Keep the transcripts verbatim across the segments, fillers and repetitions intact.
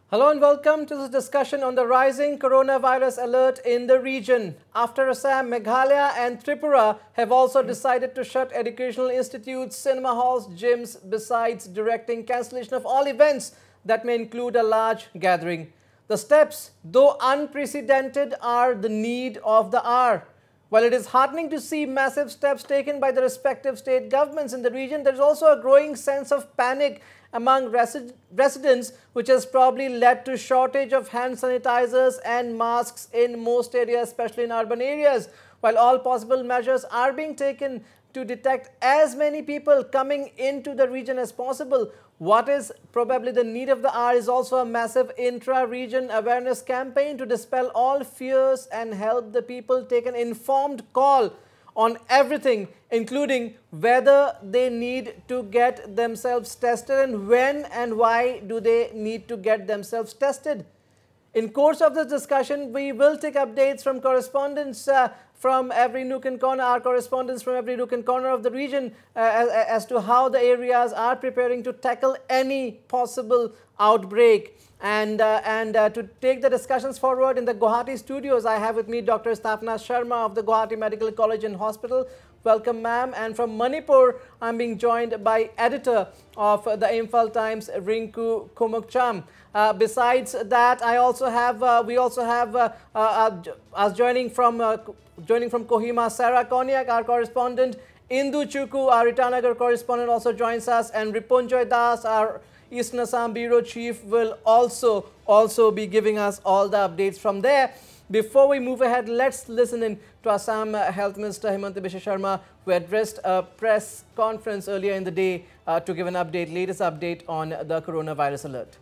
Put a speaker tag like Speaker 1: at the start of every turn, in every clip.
Speaker 1: Hello and welcome to this discussion on the rising coronavirus alert in the region. After Assam, Meghalaya and Tripura have also decided to shut educational institutes, cinema halls, gyms, besides directing cancellation of all events that may include a large gathering. The steps, though unprecedented, are the need of the hour. While it is heartening to see massive steps taken by the respective state governments in the region, there is also a growing sense of panic among resi residents, which has probably led to shortage of hand sanitizers and masks in most areas, especially in urban areas. While all possible measures are being taken to detect as many people coming into the region as possible, what is probably the need of the hour is also a massive intra-region awareness campaign to dispel all fears and help the people take an informed call on everything, including whether they need to get themselves tested and when and why do they need to get themselves tested. In course of this discussion, we will take updates from correspondents uh, from every nook and corner, our correspondents from every nook and corner of the region uh, as, as to how the areas are preparing to tackle any possible outbreak. And, uh, and uh, to take the discussions forward in the Guwahati studios, I have with me Doctor Sthapna Sharma of the Guwahati Medical College and Hospital. Welcome, ma'am. And from Manipur, I'm being joined by editor of the Imphal Times, Rinku Kumukcham. Uh, besides that, I also have, uh, we also have uh, uh, us joining from, uh, joining from Kohima, Sarah Konyak, our correspondent. Indu Chuku, our Itanagar correspondent, also joins us, and Ripunjoy Das, our Eastern Assam Bureau Chief, will also, also be giving us all the updates from there. Before we move ahead, let's listen in to Assam Health Minister Himanta Biswa Sharma, who addressed a press conference earlier in the day uh, to give an update, latest update on the coronavirus alert.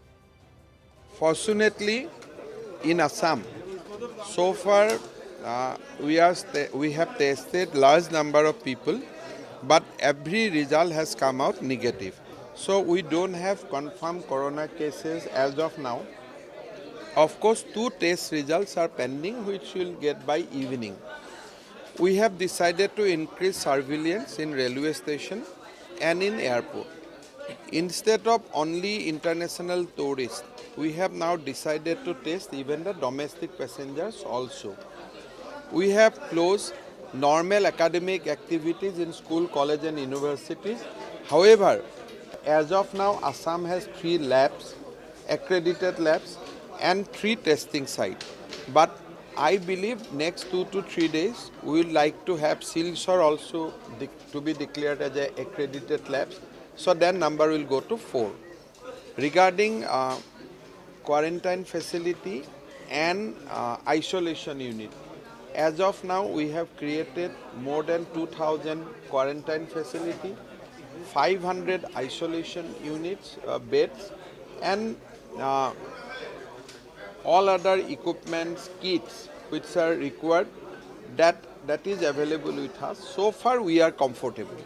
Speaker 2: Fortunately, in Assam, so far uh, we, are we have tested large number of people, but every result has come out negative. So we don't have confirmed corona cases as of now. Of course, two test results are pending, which we'll get by evening. We have decided to increase surveillance in railway station and in airport. Instead of only international tourists, we have now decided to test even the domestic passengers also. We have closed normal academic activities in school, college and universities. However, as of now, Assam has three labs, accredited labs, and three testing sites. But I believe next two to three days, we would like to have Shillong also to be declared as a accredited labs. So that number will go to four. Regarding uh, quarantine facility and uh, isolation unit, as of now, we have created more than two thousand quarantine facility, five hundred isolation units, uh, beds, and uh, all other equipments, kits which are required, that, that is available with us. So far, we are comfortable.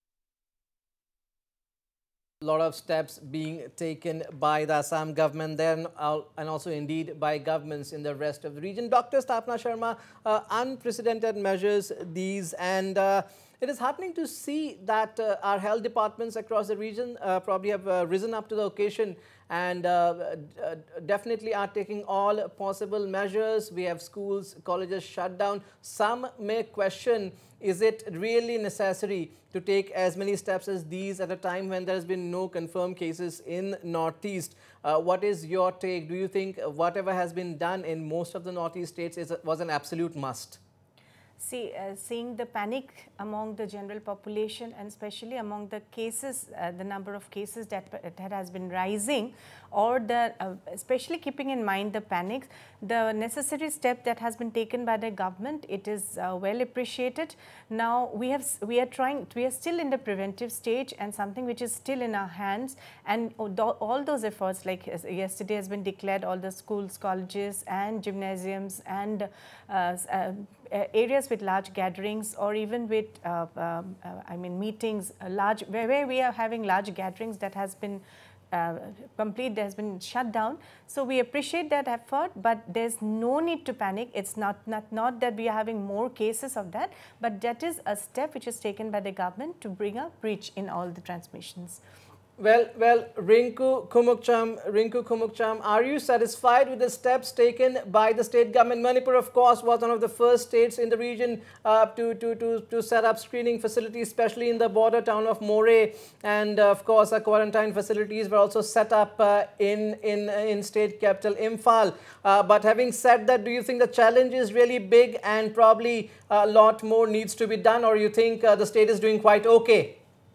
Speaker 1: A lot of steps being taken by the Assam government there and also indeed by governments in the rest of the region. Doctor Sthapna Sharma, uh, unprecedented measures these, and uh, it is heartening to see that uh, our health departments across the region uh, probably have uh, risen up to the occasion and uh, uh, definitely are taking all possible measures. We have schools, colleges shut down. Some may question, is it really necessary to take as many steps as these at a time when there has been no confirmed cases in Northeast? Uh, what is your take? Do you think whatever has been done in most of the Northeast states is, was an absolute must?
Speaker 3: See, uh, seeing the panic among the general population and especially among the cases, uh, the number of cases that, that has been rising, or the, uh, especially keeping in mind the panics, the necessary step that has been taken by the government, it is uh, well appreciated. Now, we have, we are trying, we are still in the preventive stage and something which is still in our hands, and all those efforts, like yesterday has been declared, all the schools, colleges and gymnasiums and uh, uh, areas with large gatherings, or even with, uh, uh, uh, I mean, meetings, uh, large, where, where we are having large gatherings, that has been uh, complete, that has been shut down. So we appreciate that effort, but there's no need to panic. It's not, not, not that we are having more cases of that, but that is a step which is taken by the government to bring a breach in all the transmissions.
Speaker 1: Well, well, Rinku Kumukcham, Rinku Kumukcham, are you satisfied with the steps taken by the state government? Manipur, of course, was one of the first states in the region uh, to, to, to, to set up screening facilities, especially in the border town of Moreh. And, uh, of course, uh, quarantine facilities were also set up uh, in, in, in state capital, Imphal. Uh, but having said that, do you think the challenge is really big and probably a lot more needs to be done, or you think uh, the state is doing quite okay?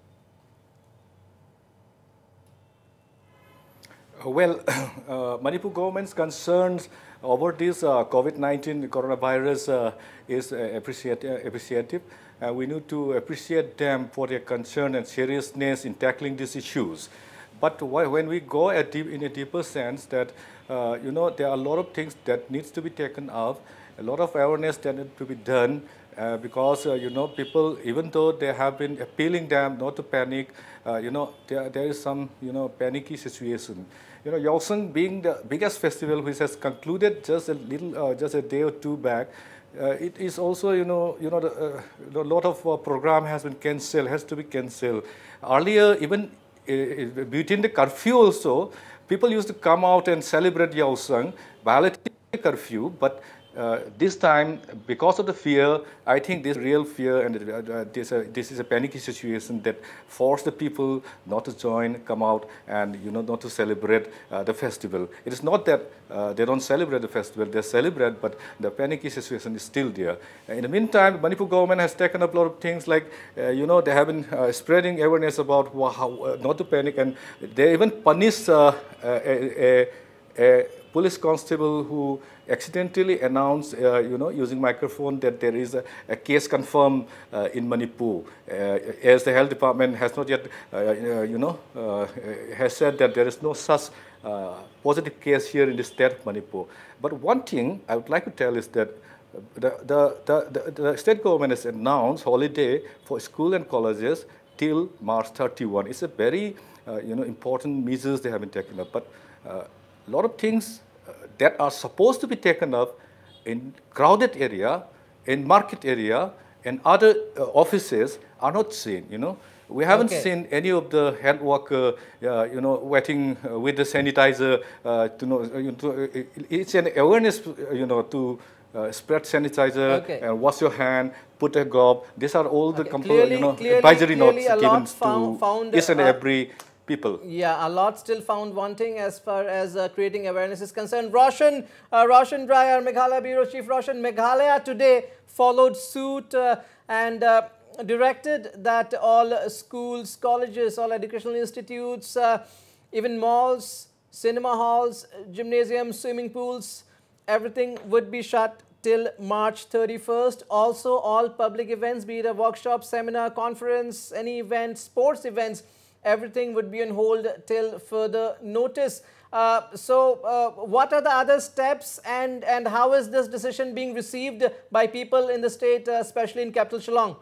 Speaker 4: Well, uh, Manipur government's concerns over this uh, COVID nineteen coronavirus uh, is uh, appreciate, uh, appreciative. Uh, we need to appreciate them for their concern and seriousness in tackling these issues. But when we go at deep, in a deeper sense, that uh, you know, there are a lot of things that needs to be taken up, a lot of awareness that needs to be done. Uh, because, uh, you know, people, even though they have been appealing them not to panic, uh, you know, there, there is some, you know, panicky situation. You know, Yeosang being the biggest festival which has concluded just a little, uh, just a day or two back, uh, it is also, you know, you know, the, uh, a lot of uh, program has been cancelled, has to be cancelled. Earlier, even uh, between the curfew also, people used to come out and celebrate Yeosang, violating the curfew, but Uh, this time, because of the fear, I think this real fear and uh, this, uh, this is a panicky situation that forced the people not to join, come out, and you know, not to celebrate uh, the festival. It is not that uh, they don't celebrate the festival; they celebrate, but the panicky situation is still there. Uh, in the meantime, Manipur government has taken up a lot of things, like uh, you know, they have been uh, spreading awareness about how uh, not to panic, and they even punish uh, a, a, a police constable who accidentally announced, uh, you know, using microphone that there is a, a case confirmed uh, in Manipur, uh, as the health department has not yet, uh, uh, you know, uh, has said that there is no such uh, positive case here in the state of Manipur. But one thing I would like to tell is that the, the, the, the, the state government has announced holiday for school and colleges till March thirty-first. It's a very, uh, you know, important measures they have been taken up. But uh, a lot of things uh, that are supposed to be taken up in crowded area, in market area, and other uh, offices are not seen, you know. We haven't okay. seen any of the health worker, uh, you know, waiting uh, with the sanitizer uh, to know, uh, you know, to, uh, it's an awareness, you know, to uh, spread sanitizer okay. and wash your hand, put a glove. These are all the okay. clearly, you know, clearly, advisory clearly notes given found, to found, each and uh, every people.
Speaker 1: Yeah, a lot still found wanting as far as uh, creating awareness is concerned. Roshan, uh, Roshan Rai, our Meghalaya Bureau Chief. Roshan, Meghalaya today followed suit uh, and uh, directed that all schools, colleges, all educational institutes, uh, even malls, cinema halls, gymnasiums, swimming pools, everything would be shut till March thirty-first. Also, all public events, be it a workshop, seminar, conference, any event, sports events, everything would be on hold till further notice. Uh, so, uh, what are the other steps, and, and how is this decision being received by people in the state, uh, especially in capital Shillong?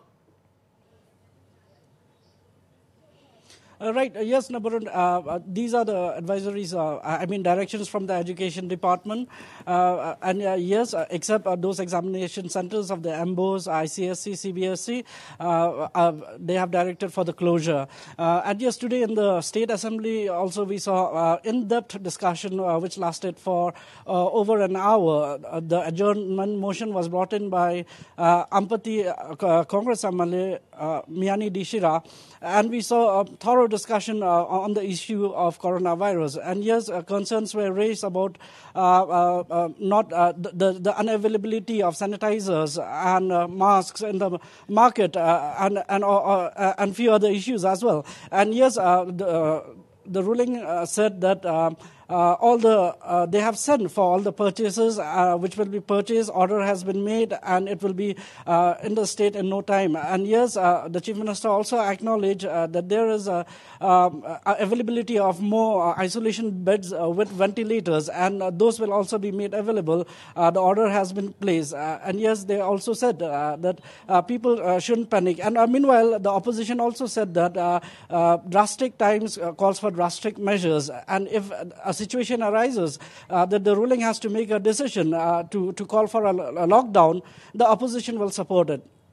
Speaker 5: Uh, right, uh, yes, Nabarun, uh, uh, these are the advisories, uh, I mean directions from the Education Department. Uh, and uh, yes, uh, except uh, those examination centers of the M B O S, I C S C, C B S E, uh, uh, they have directed for the closure. Uh, and yes, today in the State Assembly also we saw uh, in-depth discussion uh, which lasted for uh, over an hour. Uh, the adjournment motion was brought in by uh, Ampati uh, Congress M L A uh, Miani Dishira, and we saw a thorough discussion uh, on the issue of coronavirus. And yes, uh, concerns were raised about uh, uh, uh, not uh, the, the unavailability of sanitizers and uh, masks in the market uh, and and, uh, uh, and few other issues as well. And yes, uh, the, uh, the ruling uh, said that uh, Uh, all the uh, they have sent for all the purchases uh, which will be purchased. Order has been made, and it will be uh, in the state in no time. And yes, uh, the Chief Minister also acknowledged uh, that there is a um, availability of more uh, isolation beds uh, with ventilators, and uh, those will also be made available. Uh, the order has been placed, uh, and yes, they also said uh, that uh, people uh, shouldn't panic. And uh, meanwhile, the opposition also said that uh, uh, drastic times uh, calls for drastic measures, and if a situation arises uh, that the ruling has to make a decision uh, to, to call for a, a lockdown, the opposition will support it.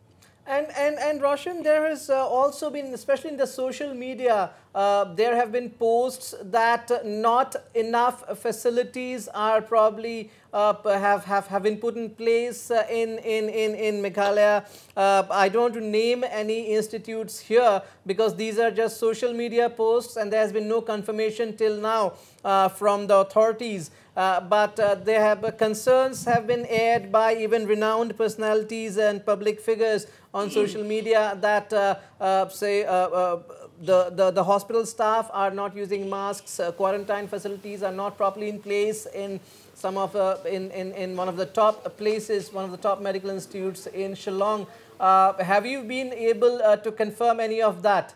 Speaker 1: And, and, and Roshan, there has uh, also been, especially in the social media, uh, there have been posts that uh, not enough facilities are probably uh, have, have, have been put in place uh, in, in, in, in Meghalaya. Uh, I don't want to name any institutes here because these are just social media posts and there has been no confirmation till now uh, from the authorities. Uh, but uh, there have uh, concerns have been aired by even renowned personalities and public figures on social media that uh, uh, say uh, uh, the, the the hospital staff are not using masks, uh, quarantine facilities are not properly in place in some of uh, in, in in one of the top places, one of the top medical institutes in Shillong. Uh, have you been able uh, to confirm any of that?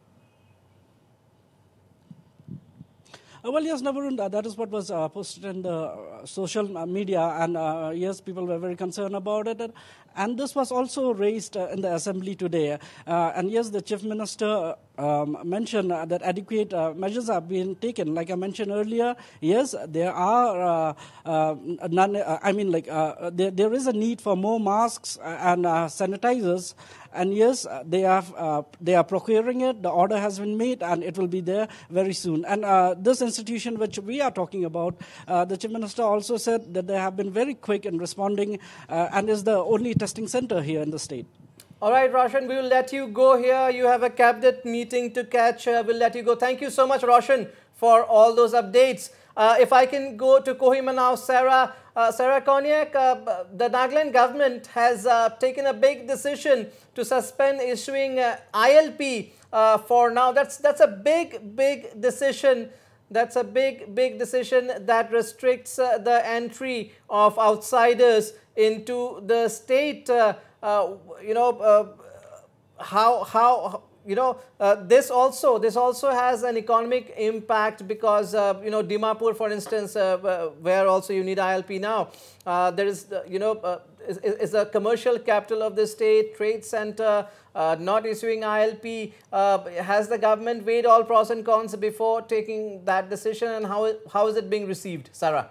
Speaker 5: Uh, well, yes, Navarun, uh, that is what was uh, posted in the uh, social uh, media, and uh, yes, people were very concerned about it. And, and this was also raised uh, in the assembly today. Uh, and yes, the chief minister um, mentioned uh, that adequate uh, measures are being taken. Like I mentioned earlier, yes, there are, uh, uh, none, uh, I mean, like, uh, there, there is a need for more masks and uh, sanitizers. And yes, they are uh, they are procuring it. The order has been made, and it will be there very soon. And uh, this institution, which we are talking about, uh, the chief minister also said that they have been very quick in responding, uh, and is the only testing center here in the state.
Speaker 1: All right, Roshan, we will let you go here. You have a cabinet meeting to catch. Uh, we'll let you go. Thank you so much, Roshan, for all those updates. Uh, if I can go to Kohima now, Sarah. Uh, Sarah Konyak, uh, the Nagaland government has uh, taken a big decision to suspend issuing uh, I L P uh, for now. That's that's a big, big decision. That's a big, big decision that restricts uh, the entry of outsiders into the state. Uh, uh, you know, uh, how how. You know, uh, this also this also has an economic impact because, uh, you know, Dimapur, for instance, uh, where also you need I L P now, uh, there is, uh, you know, uh, is, is a commercial capital of the state, trade center, uh, not issuing I L P. Uh, has the government weighed all pros and cons before taking that decision, and how, how is it being received, Sarah?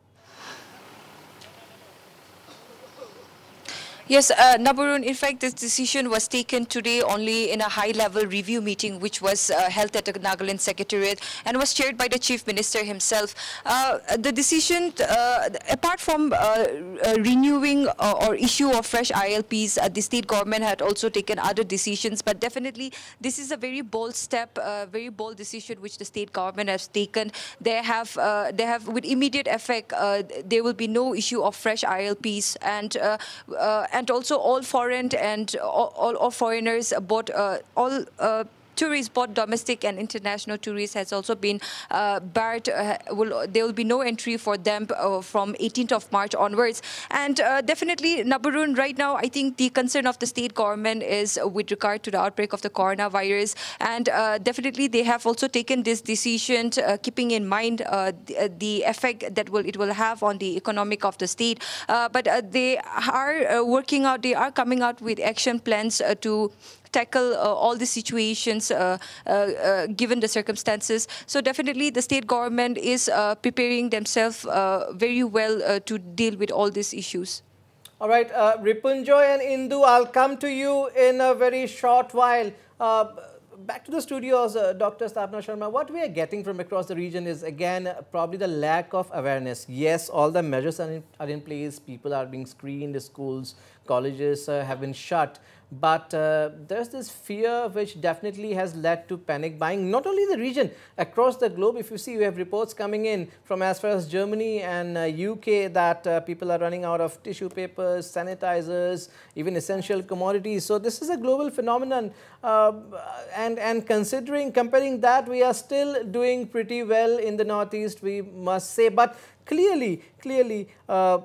Speaker 6: Yes, uh, Nabarun, in fact, this decision was taken today only in a high-level review meeting which was uh, held at the Nagaland Secretariat and was chaired by the Chief Minister himself. Uh, the decision, uh, apart from uh, uh, renewing uh, or issue of fresh I L Ps, uh, the state government had also taken other decisions, but definitely this is a very bold step, uh, very bold decision which the state government has taken. They have, uh, they have with immediate effect, uh, there will be no issue of fresh I L Ps, and uh, uh, and also all foreign and all, all, all foreigners, both uh, all uh, tourists, both domestic and international tourists, has also been uh, barred. Uh, will, there will be no entry for them uh, from eighteenth of March onwards. And uh, definitely, Nabarun, right now, I think the concern of the state government is with regard to the outbreak of the coronavirus. And uh, definitely, they have also taken this decision, uh, keeping in mind uh, the, the effect that will it will have on the economic of the state. Uh, but uh, they are uh, working out, they are coming out with action plans uh, to tackle uh, all the situations uh, uh, uh, given the circumstances. So definitely the state government is uh, preparing themselves uh, very well uh, to deal with all these issues.
Speaker 1: All right, uh, Ripunjoy and Indu, I'll come to you in a very short while. Uh, back to the studios, uh, Doctor Sthapna Sharma. What we are getting from across the region is, again, probably the lack of awareness. Yes, all the measures are in, are in place. People are being screened. Schools, colleges uh, have been shut. But uh, there's this fear which definitely has led to panic buying, not only the region, across the globe. If you see, we have reports coming in from as far as Germany and uh, U K that uh, people are running out of tissue papers, sanitizers, even essential commodities. So this is a global phenomenon. Uh, and, and considering, comparing that, we are still doing pretty well in the Northeast, we must say. But clearly, clearly, uh,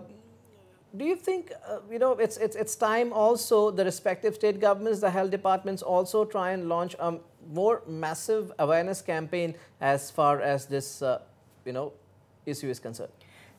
Speaker 1: do you think, uh, you know, it's, it's, it's time also the respective state governments, the health departments also try and launch a more massive awareness campaign as far as this, uh, you know, issue is concerned?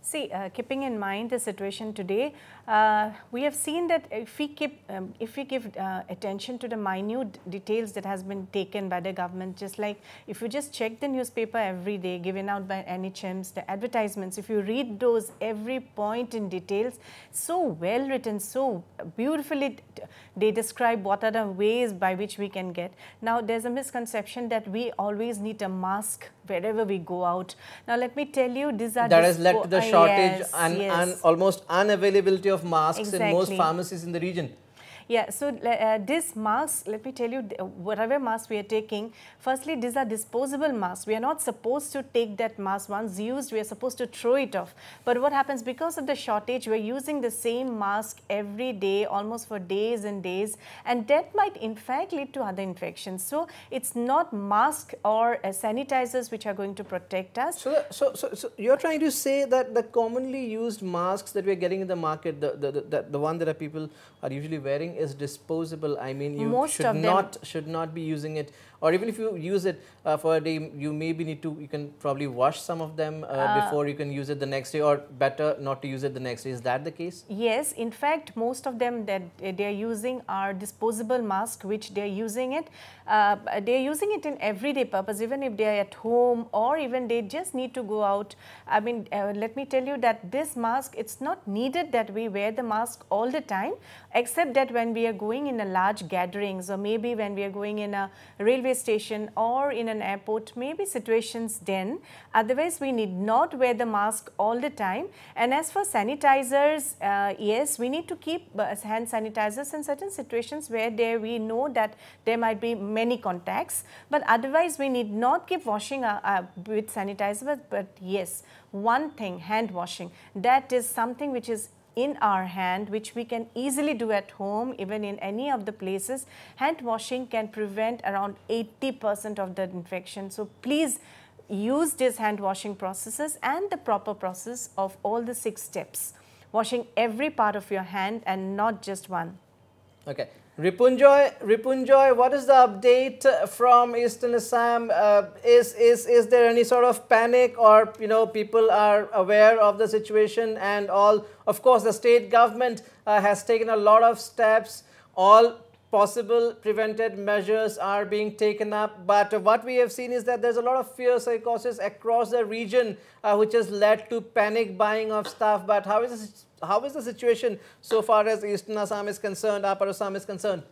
Speaker 3: See, uh, keeping in mind the situation today, uh, we have seen that if we keep, um, if we give uh, attention to the minute details that has been taken by the government, just like if you just check the newspaper every day given out by N H Ms, the advertisements, if you read those every point in details, so well written, so beautifully they describe what are the ways by which we can get. Now, there's a misconception that we always need a mask wherever we go out. Now, let me tell you, these are
Speaker 1: that has led to the shortage
Speaker 3: yes,
Speaker 1: and,
Speaker 3: yes.
Speaker 1: and almost unavailability of masks
Speaker 3: Exactly.
Speaker 1: in most pharmacies in the region.
Speaker 3: Yeah, so uh, this mask, let me tell you, whatever mask we are taking, firstly, these are disposable masks. We are not supposed to take that mask once used, we are supposed to throw it off. But what happens, because of the shortage, we are using the same mask every day, almost for days and days, and that might in fact lead to other infections. So it's not mask or uh, sanitizers which are going to protect us.
Speaker 1: So, the, so, so, so you're trying to say that the commonly used masks that we're getting in the market, the, the, the, the one that are people are usually wearing, is disposable. I mean, you
Speaker 3: Most
Speaker 1: should
Speaker 3: of them
Speaker 1: not should not be using it, or even if you use it uh, for a day, you maybe need to, you can probably wash some of them uh, uh, before you can use it the next day, or better not to use it the next day. Is that the case?
Speaker 3: Yes, in fact, most of them that they are using are disposable masks, which they are using it. Uh, they are using it in everyday purpose, even if they are at home, or even they just need to go out. I mean, uh, let me tell you that this mask, it's not needed that we wear the mask all the time, except that when we are going in a large gatherings, or maybe when we are going in a railway station or in an airport, maybe situations then. Otherwise, we need not wear the mask all the time. And as for sanitizers, uh, yes, we need to keep uh, hand sanitizers in certain situations where there we know that there might be many contacts. But otherwise, we need not keep washing uh, uh, with sanitizer. But yes, one thing, hand washing, that is something which is in our hand, which we can easily do at home, even in any of the places. Hand washing can prevent around eighty percent of the infection. So please use these hand washing processes and the proper process of all the six steps. Washing every part of your hand and not just one.
Speaker 1: Okay. Ripunjoy, Ripunjoy, what is the update from Eastern Assam? Uh, is, is, is there any sort of panic, or, you know, people are aware of the situation and all? Of course, the state government uh, has taken a lot of steps. All possible preventive measures are being taken up. But uh, what we have seen is that there's a lot of fear psychosis across the region, uh, which has led to panic buying of stuff. But how is this? How is the situation so far as Eastern Assam is concerned, Upper Assam is concerned?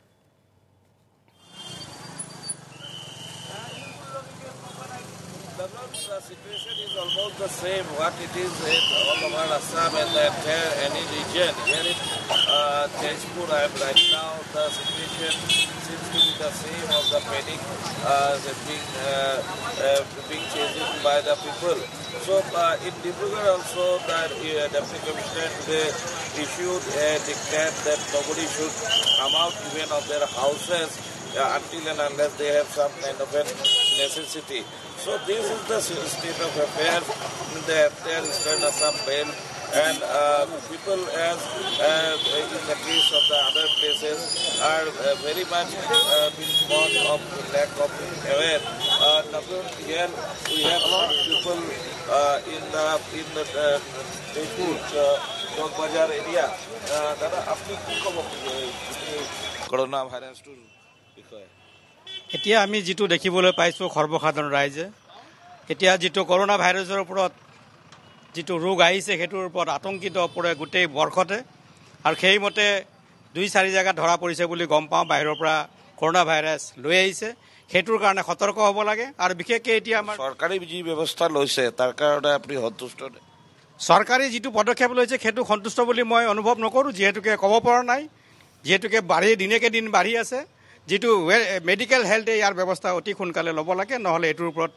Speaker 7: The situation is almost the same what it is in all over Assam and the entire any region. Here in uh, Tezpur, I am right now, the situation seems to be the same of the panic uh, being, uh, uh, being chased by the people. So uh, in Dibrugarh also, the uh, Deputy Commissioner today issued a decree that nobody should come out even of their houses uh, until and unless they have some kind of a necessity. So this is the state of affairs in the entire Eastern Assam belt, and uh, people, as uh, in the case of the other places, are uh, very much uh, being born of lack of aware. Uh, here we have some people uh, in the in the uh, Chowk Bazaar area. Dada, apni ki khobor corona virus to বিষয়ে
Speaker 8: এতিয়া আমি যেটো দেখিবলৈ পাইছো সৰ্বসাধাৰণ ৰাইজে এতিয়া যেটো কৰোনা ভাইৰাছৰ ওপৰত যেটো ৰোগ আহিছে হেতুৰ ওপৰত আতংকিত পৰে গোটেই বৰ্ষতে আৰু সেইমতে দুই চাৰি জায়গা ধৰা পৰিছে বুলি গম পাওঁ বাহিৰৰ পৰা কৰোনা ভাইৰাছ লৈ আহিছে হেতুৰ কাৰণে সতৰ্ক হ'ব লাগে আৰু বিশেষকৈ এতিয়া আমাৰ
Speaker 7: সৰকাৰী যি ব্যৱস্থা লৈছে তাৰ কাৰণে আপুনি সন্তুষ্ট নে
Speaker 8: সৰকাৰী যেটো পদক্ষেপ লৈছে হেতু সন্তুষ্ট বুলি মই অনুভৱ নকৰো যেহেতুকে ক'ব পৰা নাই যেহেতুকে বাঢ়ি দিনেকে দিন বাঢ়ি আছে যেটো মেডিকেল হেলথ ইয়াৰ ব্যৱস্থা অতি সোনকালে ল'ব লাগে নহলে এটোৰ ওপৰত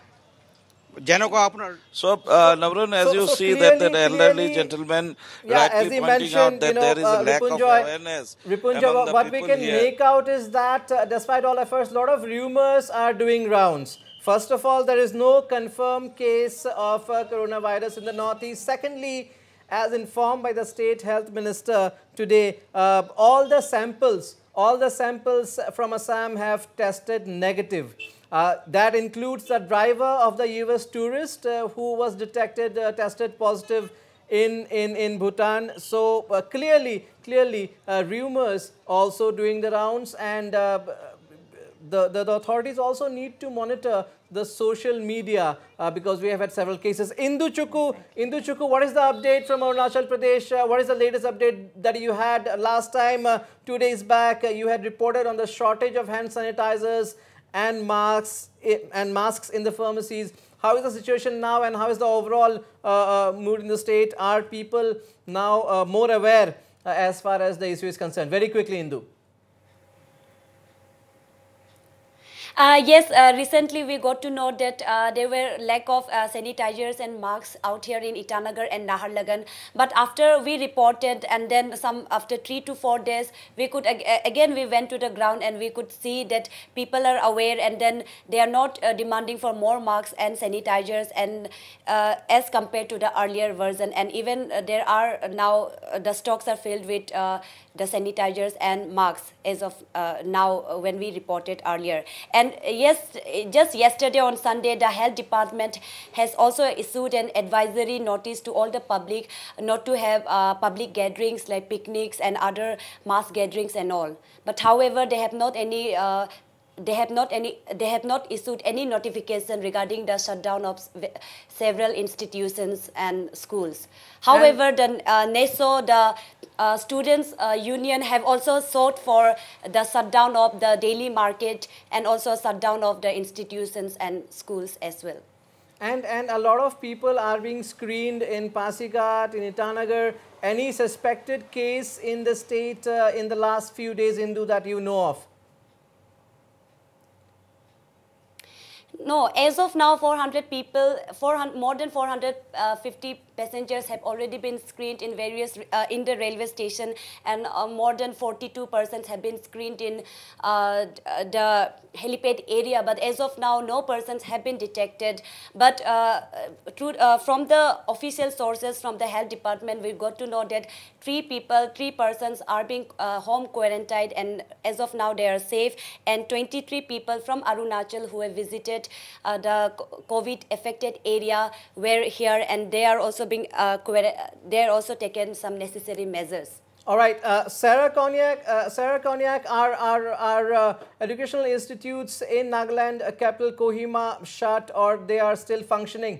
Speaker 8: জেনক আপোনাৰ
Speaker 7: so uh, Navran, as so, you so see clearly, that the elderly gentleman
Speaker 1: yeah,
Speaker 7: rightly pointing out that you know, there is a uh, lack
Speaker 1: Ripunjoy,
Speaker 7: of awareness
Speaker 1: Ripunjoy,
Speaker 7: among the
Speaker 1: what
Speaker 7: people
Speaker 1: we can
Speaker 7: here.
Speaker 1: make out is that uh, despite all efforts, a lot of rumors are doing rounds. First of all, there is no confirmed case of uh, coronavirus in the northeast. Secondly, as informed by the state health minister today, uh, all the samples All the samples from Assam have tested negative. Uh, that includes the driver of the U S tourist uh, who was detected, uh, tested positive in, in, in Bhutan. So uh, clearly, clearly uh, rumors also doing the rounds, and uh, the, the, the authorities also need to monitor the social media uh, because we have had several cases. Indu Chukku, Indu Chukku, what is the update from Arunachal Pradesh? Uh, what is the latest update that you had last time, uh, two days back? Uh, you had reported on the shortage of hand sanitizers and masks, and masks in the pharmacies. How is the situation now, and how is the overall uh, uh, mood in the state? Are people now uh, more aware uh, as far as the issue is concerned? Very quickly, Indu.
Speaker 9: Uh, yes, uh, recently we got to know that uh, there were lack of uh, sanitizers and masks out here in Itanagar and Naharlagan. But after we reported, and then some after three to four days, we could ag again we went to the ground and we could see that people are aware, and then they are not uh, demanding for more masks and sanitizers, and uh, as compared to the earlier version. And even uh, there are now uh, the stocks are filled with uh, the sanitizers and masks as of uh, now uh, when we reported earlier. And yes, just yesterday on Sunday, the health department has also issued an advisory notice to all the public not to have uh, public gatherings like picnics and other mass gatherings and all. But however, they have not any uh, they have not any they have not issued any notification regarding the shutdown of several institutions and schools. However, and the uh, N E S O, the uh, students uh, union, have also sought for the shutdown of the daily market and also shutdown of the institutions and schools as well.
Speaker 1: And and a lot of people are being screened in Pasigat, in Itanagar. Any suspected case in the state uh, in the last few days, Indu, that you know of?
Speaker 9: No, as of now, four hundred people, four hundred, more than four hundred fifty passengers have already been screened in various uh, in the railway station, and uh, more than forty-two persons have been screened in uh, the helipad area. But as of now, no persons have been detected. But uh, through, uh, from the official sources from the health department, we got to know that three people, three persons are being uh, home quarantined, and as of now they are safe. And twenty-three people from Arunachal who have visited uh, the COVID affected area were here, and they are also being uh, they are also taken some necessary measures.
Speaker 1: All right, uh, Sarah Konyak, uh, Sarah Konyak, are are are uh, educational institutes in Nagaland uh, capital Kohima shut, or they are still functioning?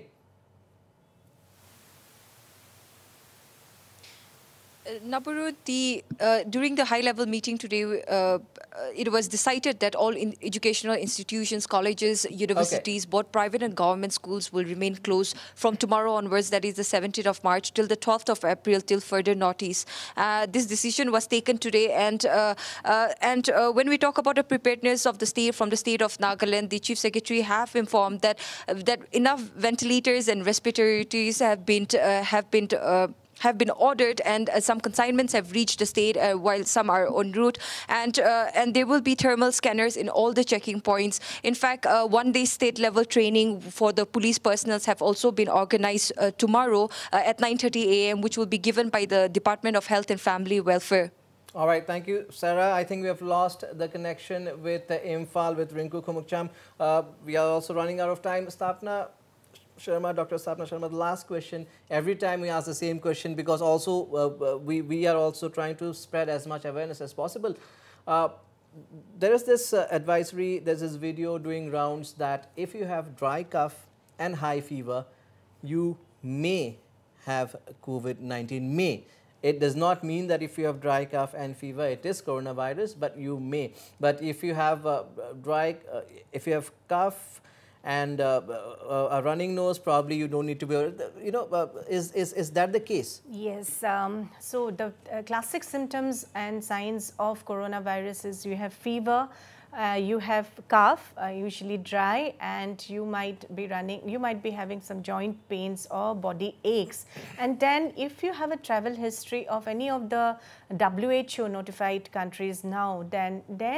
Speaker 6: Uh, Naburu, the, uh, during the high-level meeting today, uh, it was decided that all in educational institutions, colleges, universities, okay, both private and government schools will remain closed from tomorrow onwards, that is the seventeenth of March, till the twelfth of April, till further notice. Uh, this decision was taken today, and uh, uh, and uh, when we talk about the preparedness of the state, from the state of Nagaland, the Chief Secretary have informed that uh, that enough ventilators and respirators have been uh, have been uh, have been ordered, and uh, some consignments have reached the state, uh, while some are en route, and uh, and there will be thermal scanners in all the checking points. In fact, uh, one day state level training for the police personnel have also been organized uh, tomorrow uh, at nine thirty A M, which will be given by the Department of Health and Family Welfare.
Speaker 1: All right, thank you, Sarah. I think we have lost the connection with uh, Imphal, with Rinku Khumukcham. Uh, we are also running out of time. Stapna Sharma, Doctor Stapna Sharma, the last question. Every time we ask the same question, because also uh, we, we are also trying to spread as much awareness as possible. Uh, there is this uh, advisory, there's this video doing rounds that if you have dry cough and high fever, you may have COVID nineteen. May. It does not mean that if you have dry cough and fever, it is coronavirus, but you may. But if you have uh, dry, uh, if you have cough and uh, uh, a running nose, probably you don't need to be, you know, uh, is, is, is that the case?
Speaker 3: Yes. Um, so the uh, classic symptoms and signs of coronavirus is you have fever, uh, you have cough, uh, usually dry, and you might be running, you might be having some joint pains or body aches. And then if you have a travel history of any of the W H O notified countries now, then, then you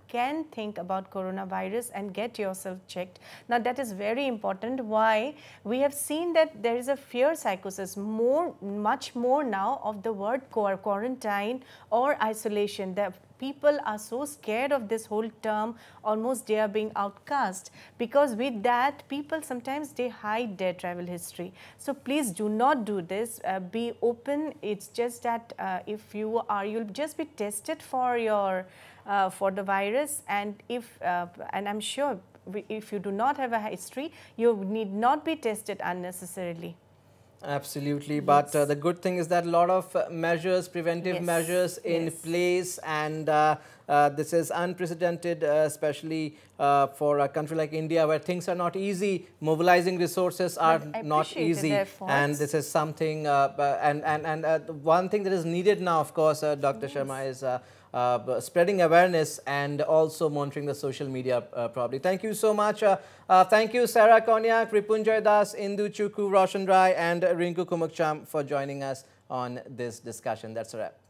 Speaker 3: can think about coronavirus and get yourself checked. Now that is very important. Why? We have seen that there is a fear psychosis, more, much more now of the word quarantine or isolation. The people are so scared of this whole term, almost they are being outcast, because with that people sometimes they hide their travel history. So please do not do this. Uh, be open. It's just that uh, if you are, you'll just be tested for your uh, for the virus, and if uh, and I'm sure if you do not have a history, you need not be tested unnecessarily.
Speaker 1: Absolutely,
Speaker 3: yes.
Speaker 1: but uh, the good thing is that a lot of uh, measures, preventive
Speaker 3: yes.
Speaker 1: measures in
Speaker 3: yes.
Speaker 1: place, and uh, uh, this is unprecedented, uh, especially uh, for a country like India where things are not easy. Mobilizing resources are not easy, and this is something. Uh, and and and uh, one thing that is needed now, of course, uh, Doctor Yes. Sharma, is Uh, Uh, spreading awareness and also monitoring the social media uh, probably. Thank you so much. Uh, uh, thank you, Sarah Konyak, Ripunjoy Das, Indu Chuku, Roshan Rai, and Rinku Kumukcham for joining us on this discussion. That's a wrap.